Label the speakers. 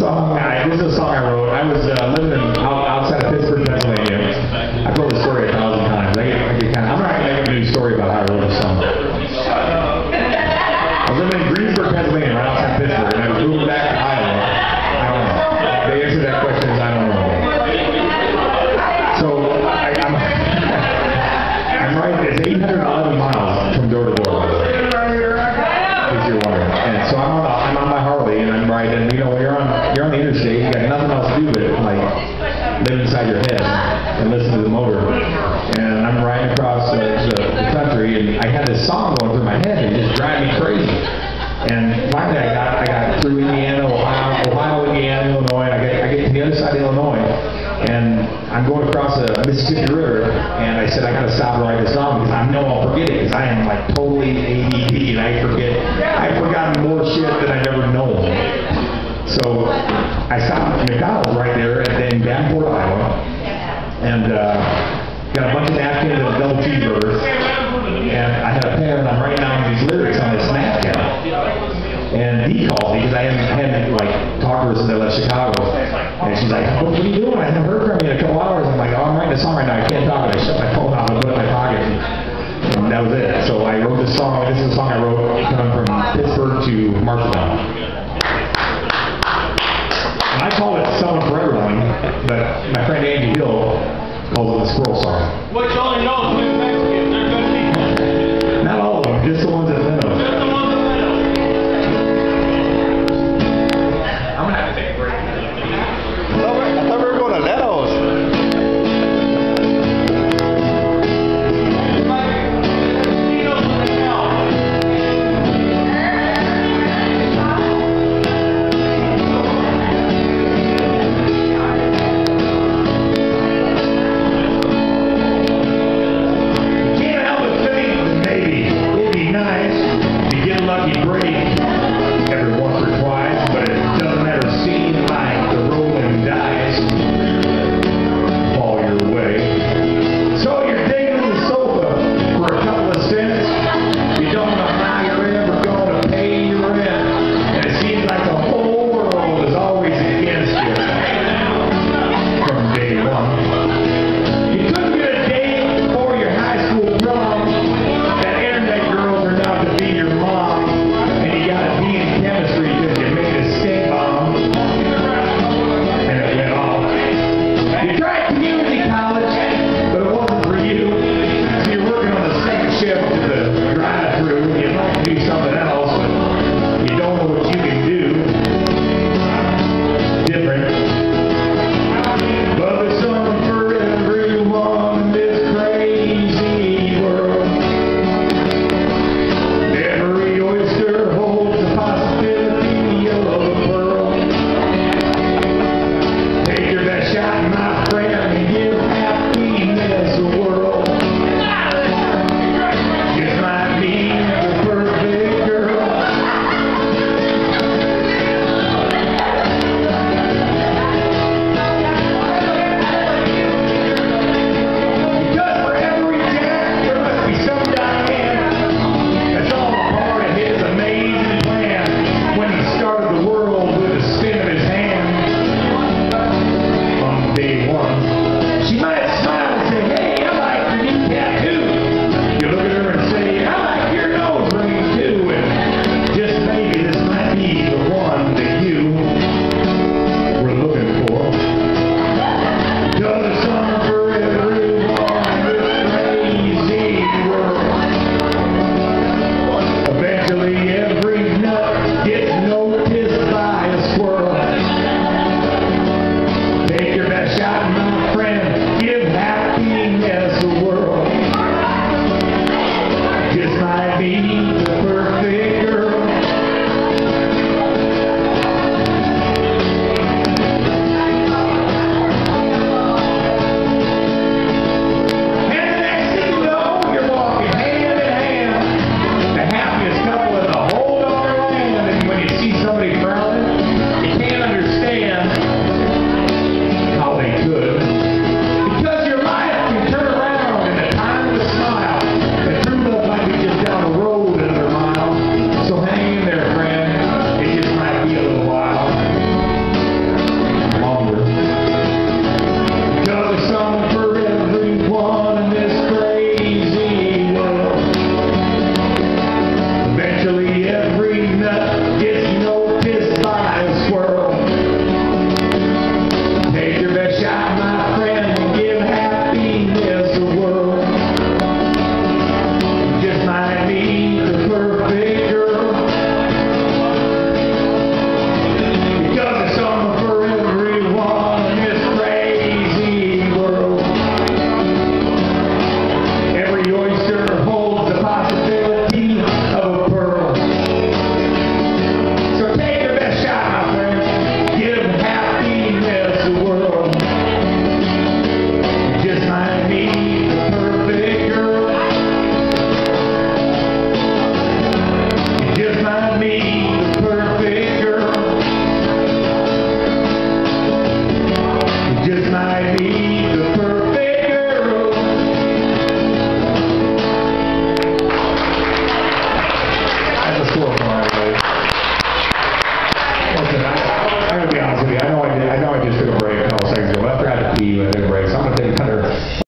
Speaker 1: This is a song I wrote. I was living outside of Pittsburgh, Pennsylvania. I've told this story 1,000 times. I'm not going to make a new story about how I wrote this song. I was living in Greensburg, Pennsylvania, right outside Pittsburgh, and I was moving back to Iowa. I don't know. The answer to that question is I don't know. So I'm right. It's 811 miles from door to door. If you're wondering. And so I'm on my Harley, and I'm riding. And you know, when you're on the interstate, you got nothing else to do but like live inside your head and listen to the motor. And I'm riding across the country, and I had this song going through my head, and it just drive me crazy. And finally, I got through Indiana, Ohio, Indiana, Illinois. And I get to the other side of Illinois, and I'm going across the Mississippi River, and I said I got to stop and write this song because I know I'll forget it because I am like totally ADD, and I've forgotten more shit than I've ever known. So I stopped at McDonald's right there in Davenport, Iowa, and got a bunch of napkins and a double cheeseburger, and I had a pen, and I'm writing down these lyrics on this napkin. And Dee called me because I hadn't like talked to her since I left Chicago, and she's like, "What are you doing? I haven't heard from you in a couple hours." I'm like, "Oh, I'm writing a song right now. I